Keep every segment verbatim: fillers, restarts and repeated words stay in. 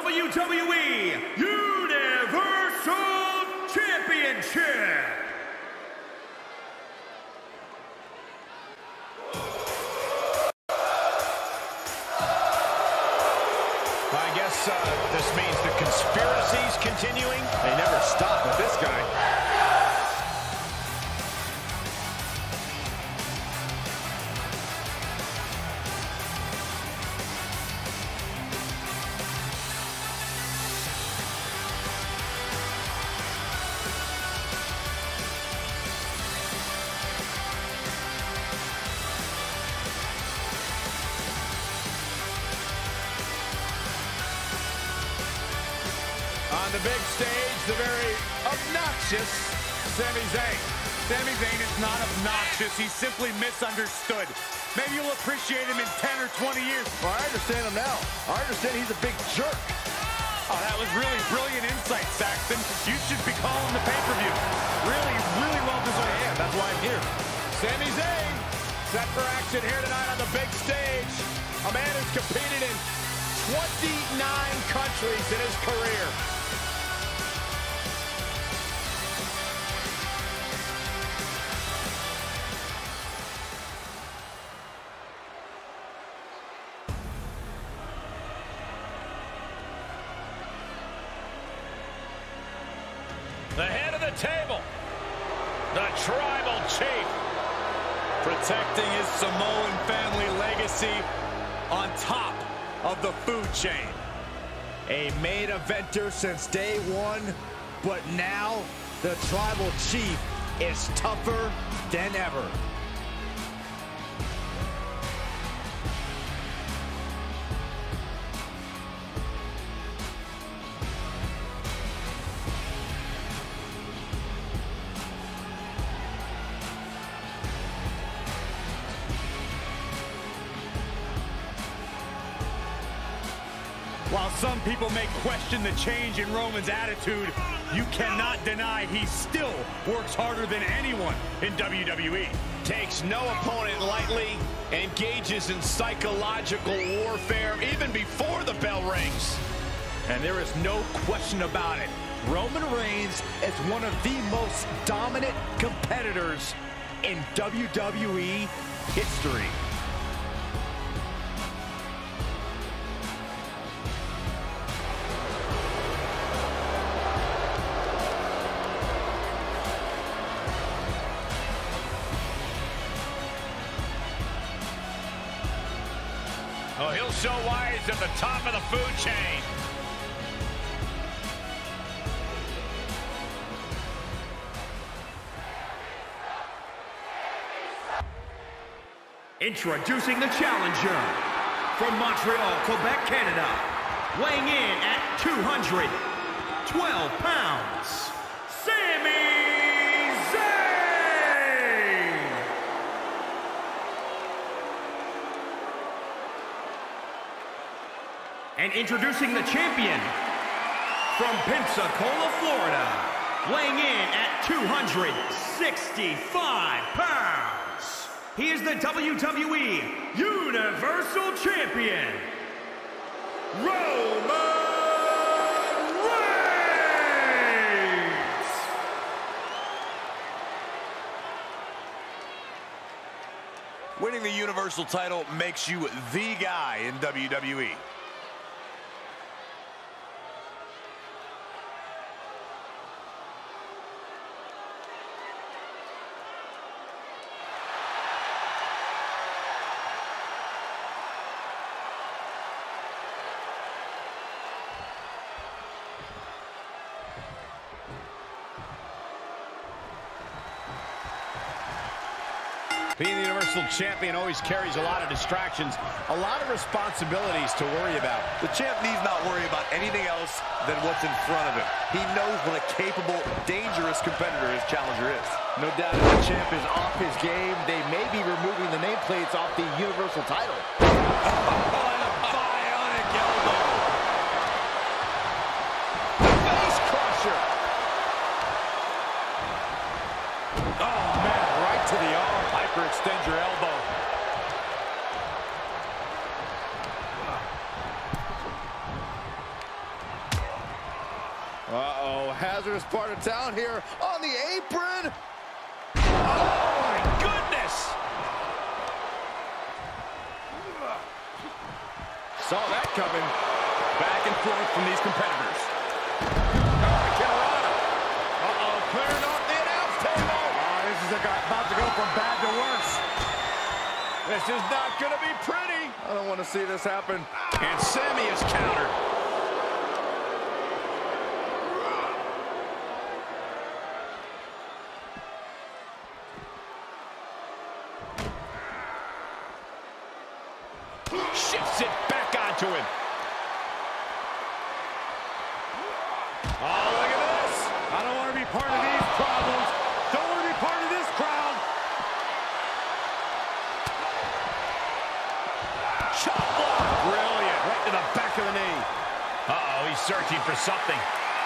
W W E Universal Championship. I guess uh, this means the conspiracy's continuing. They never stop with this guy. On the big stage, the very obnoxious Sami Zayn. Sami Zayn is not obnoxious. He's simply misunderstood. Maybe you'll appreciate him in ten or twenty years. Well, I understand him now. I understand he's a big jerk. Oh, that was really brilliant insight, Saxton. You should be calling the pay-per-view. Really, really well deserved. Yeah, that's why I'm here. Sami Zayn set for action here tonight on the big stage. A man who's competed in twenty-nine countries in his career. The head of the table, the tribal chief, protecting his Samoan family legacy on top of the food chain. A main eventer since day one, but now the tribal chief is tougher than ever. While some people may question the change in Roman's attitude, you cannot deny he still works harder than anyone in W W E. Takes no opponent lightly, engages in psychological warfare even before the bell rings. And there is no question about it. Roman Reigns is one of the most dominant competitors in W W E history. Oh, he'll show why he's at the top of the food chain. Introducing the challenger from Montreal, Quebec, Canada, weighing in at two hundred twelve pounds, Sami Zayn! And introducing the champion from Pensacola, Florida, weighing in at two hundred sixty-five pounds. He is the W W E Universal Champion, Roman Reigns! Winning the Universal title makes you the guy in W W E. Being the Universal Champion always carries a lot of distractions, a lot of responsibilities to worry about. The champ needs not worry about anything else than what's in front of him. He knows what a capable, dangerous competitor his challenger is. No doubt if the champ is off his game, they may be removing the nameplates off the Universal title. Oh, and a bionic elbow. Face crusher. Oh, man, right to the arm. Hyperextend your elbow. hazardous part of town here on the apron. Oh, my goodness! Saw that coming. Back and forth from these competitors. Uh-oh, clearing off the announce table. Oh, this is a guy about to go from bad to worse. This is not going to be pretty. I don't want to see this happen. And Sami is countered. Shifts it back onto him. Oh, look at this. I don't want to be part of these problems. Don't want to be part of this crowd. Chop block. Brilliant. Right to the back of the knee. Uh-oh, he's searching for something.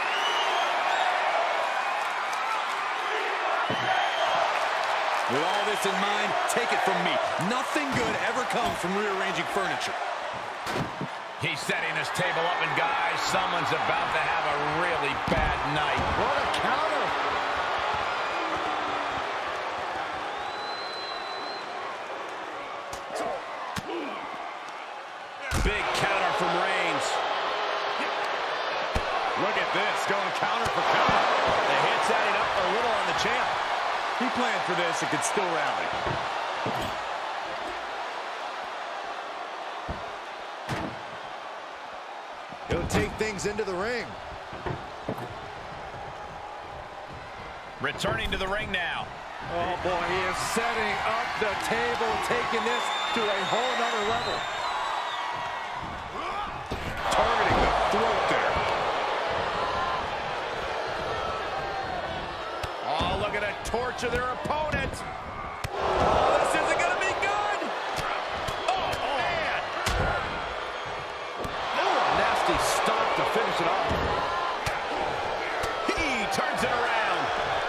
With all this in mind, take it from me. Nothing good ever comes from rearranging furniture. He's setting this table up, and guys, someone's about to have a really bad night. What a counter. Big counter from Reigns. Look at this, going counter for counter. The hit's adding up a little on the champ. He planned for this and could still rally. He'll take things into the ring. Returning to the ring now. Oh, boy, he is setting up the table, taking this to a whole nother level. Targeting the throat there. Oh, look at that torture their opponent. Oh, this isn't going to be good. Oh, man. Oh, a nasty stop to finish it off. He turns it around.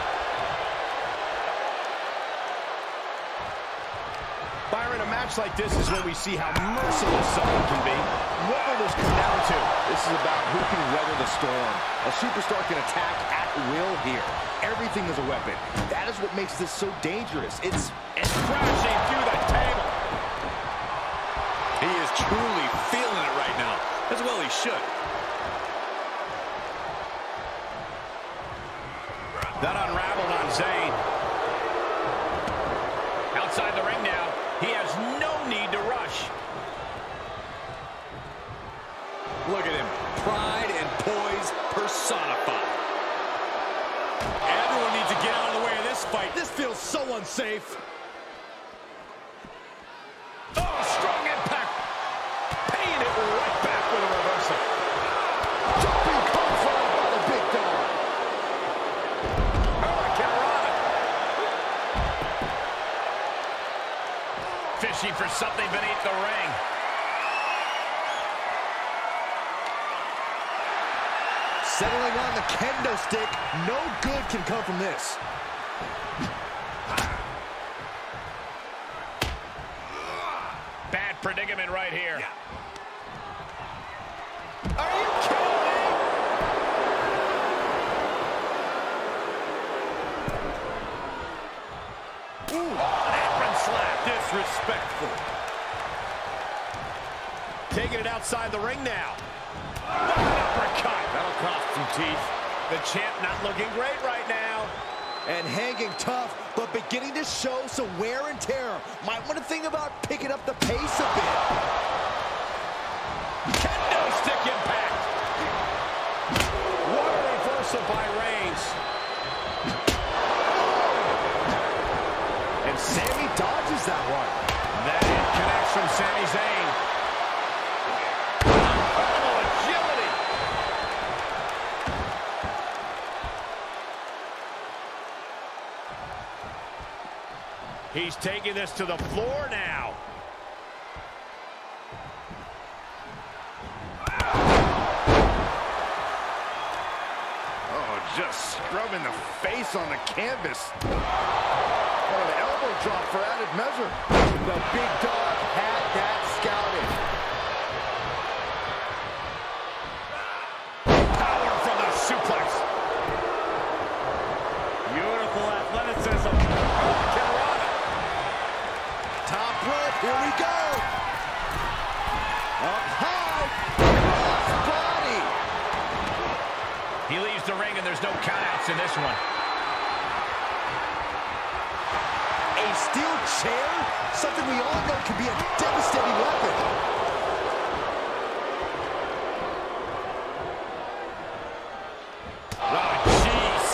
Byron, a match like this is when we see how merciless someone can be. What will this come down to? This is about who can weather the storm. A superstar can attack at will here. Everything is a weapon. That is what makes this so dangerous. It's, It's crashing through the table. He is truly feeling it right now. As well he should. That unraveled on Zayn. Outside the ring now. He has no need to rush. Look at him. Pride and poise personified. Everyone needs to get out of the way of this fight. This feels so unsafe. Oh, strong impact. Paying it right back with a reversal. jumping profile by the big dog. Hurricanrana. Fishing for something beneath the ring. Settling on the kendo stick. No good can come from this. Bad predicament right here. Are you kidding me? Ooh, an apron slap. Disrespectful. Taking it outside the ring now. What an uppercut. That'll cost some teeth. The champ not looking great right now. And hanging tough, but beginning to show some wear and tear. Might want to think about picking up the pace a bit. Kendo stick impact. What a reversal by Reigns. And Sami dodges that one. That hit connects from Sami Zayn. Incredible agility. He's taking this to the floor now. Oh, just scrubbing the face on the canvas. Oh, an elbow drop for added measure. The big dog had that scouted. Power from the suplex. there's no countouts in this one. A steel chair? Something we all know can be a devastating weapon. Oh, jeez.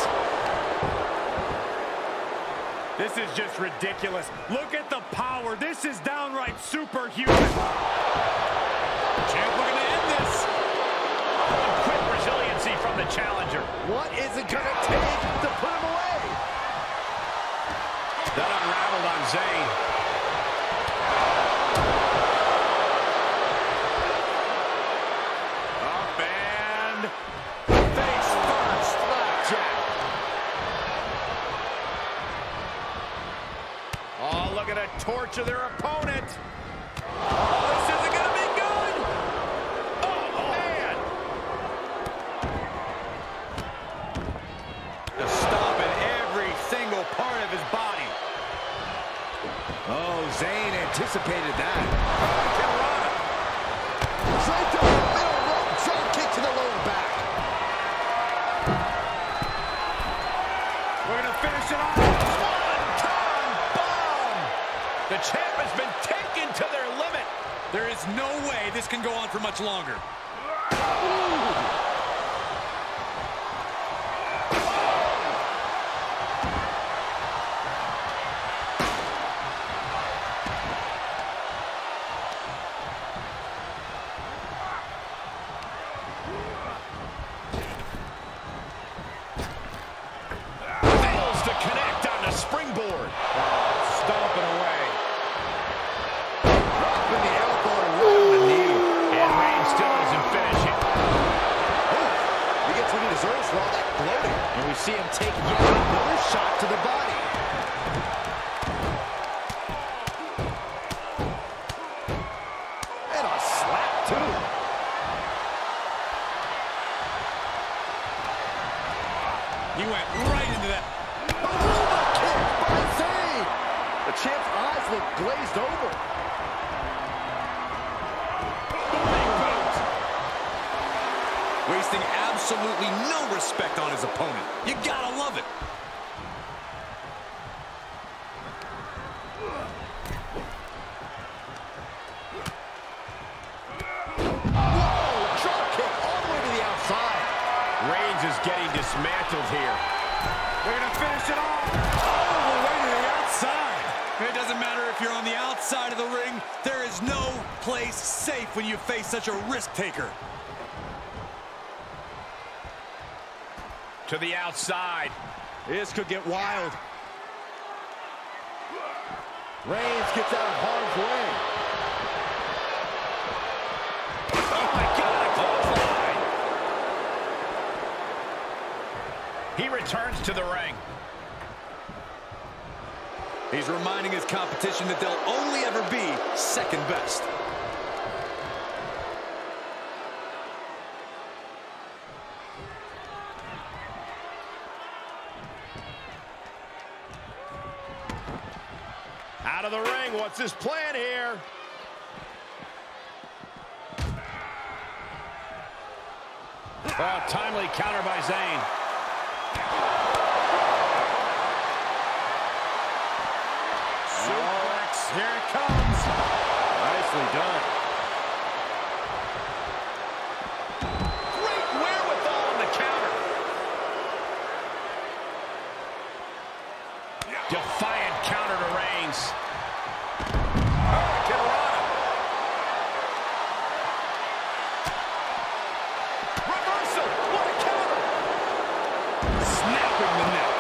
This is just ridiculous. Look at the power. This is downright superhuman. Champ looking to end this. Quick resiliency from the challenger. What is it going to take to put him away? That unraveled on Zayn. Up and face first. Flapjack. Oh, look at a torch of their opponent. Oh, this isn't going to be good. Oh, man. A stomp in every single part of his body. Oh, Zayn anticipated that. Straight to the middle rope, drop kick to the lower back. We're gonna finish it off. One-ton bomb. The champ has been taken to their limit. There is no way this can go on for much longer. Ooh. Springboard. Stomping away. Dropping the elbow right on the knee. And Reigns still isn't finishing. Oh, he gets what he deserves for all that gloating. And we see him take yet another shot to the body. And a slap, too. He went right into that. The champ's eyes look glazed over. Wasting absolutely no respect on his opponent. You gotta love it. Whoa, drop kick all the way to the outside. Reigns is getting dismantled here. They're gonna finish it off. All the way to the outside. It doesn't matter if you're on the outside of the ring. There is no place safe when you face such a risk taker. To the outside. This could get wild. Reigns gets out of harm's way. Oh my God, a clothesline. He returns to the ring. He's reminding his competition that they'll only ever be second best. Out of the ring, what's his plan here? Oh, timely counter by Zayn. Suplex, here it comes. Nicely done. Great wherewithal on the counter. Defiant counter to Reigns. Reversal, what a counter. Snapping the neck.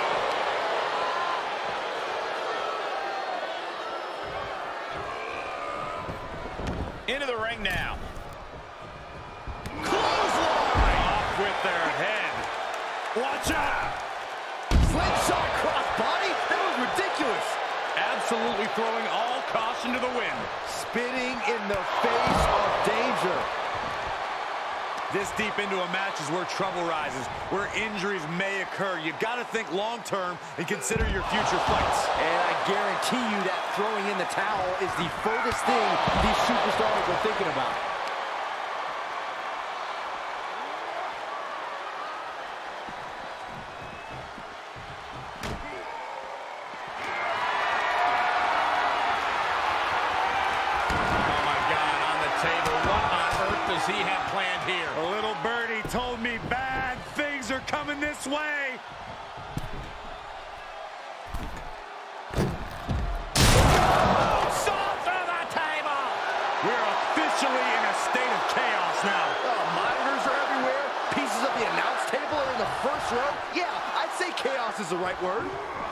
Into the ring now. Clothesline! Off with their head. Watch out! Slingshot cross body? That was ridiculous. Absolutely throwing all caution to the wind. Spitting in the face of danger. This deep into a match is where trouble rises, where injuries may occur. You've got to think long-term and consider your future fights. And I guarantee you that throwing in the towel is the furthest thing these superstars are thinking about. What on earth does he have planned here? A little birdie told me bad things are coming this way. We're officially in a state of chaos now. Oh, monitors are everywhere. Pieces of the announce table are in the first row. Yeah, I'd say chaos is the right word.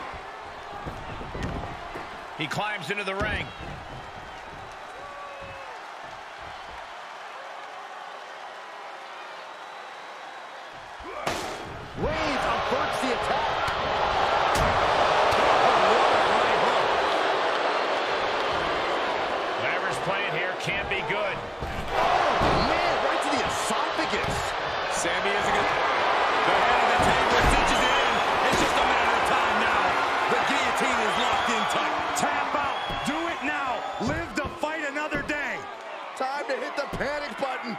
He climbs into the ring. Reigns averts the attack. Whatever's playing here can't be good. Oh, man, right to the esophagus. Sami isn't going to... The head of the table cinches it in. It's just a matter of time now. The guillotine is locked in tight. Tap out. Do it now. Live to fight another day. Time to hit the panic button.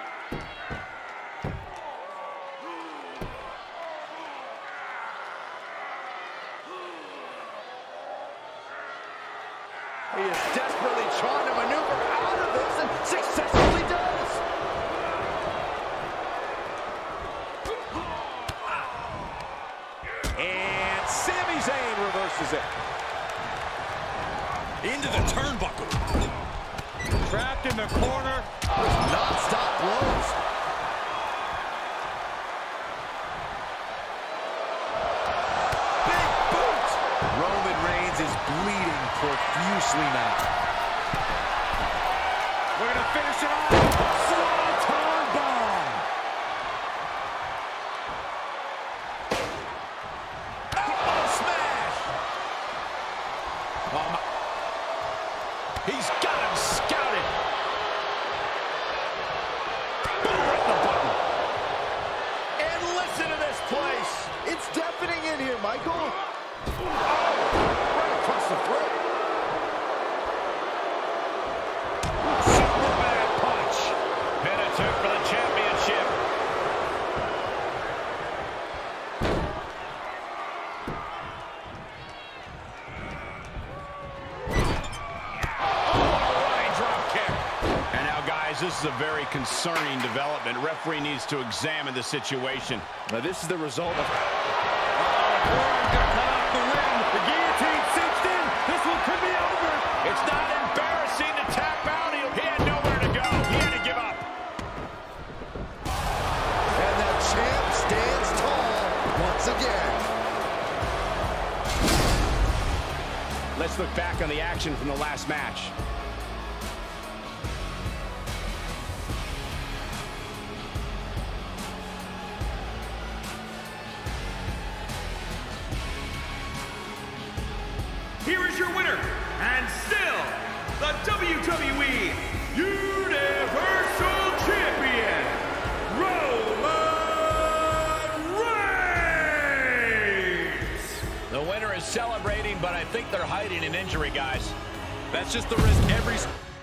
He is desperately trying to maneuver out of this and successfully does. And Sami Zayn reverses it. Into the turnbuckle. Trapped in the corner. Non-stop blows. Big boot. Roman Reigns is bleeding profusely now. We're going to finish it off. Swanton bomb. Elbow smash. Oh, my. He's got him scouted. Boom, right in the button. And listen to this place. It's deafening in here, Michael. Oh, right across the throat. Superman punch. Penitent for the championship. This is a very concerning development. Referee needs to examine the situation. Now this is the result of... The win. The guillotine cinched in. This one could be over. It's not embarrassing to tap out. He had nowhere to go. He had to give up. And the champ stands tall once again. Let's look back on the action from the last match. Here is your winner, and still the W W E Universal Champion, Roman Reigns! The winner is celebrating, but I think they're hiding an injury, guys. That's just the risk every...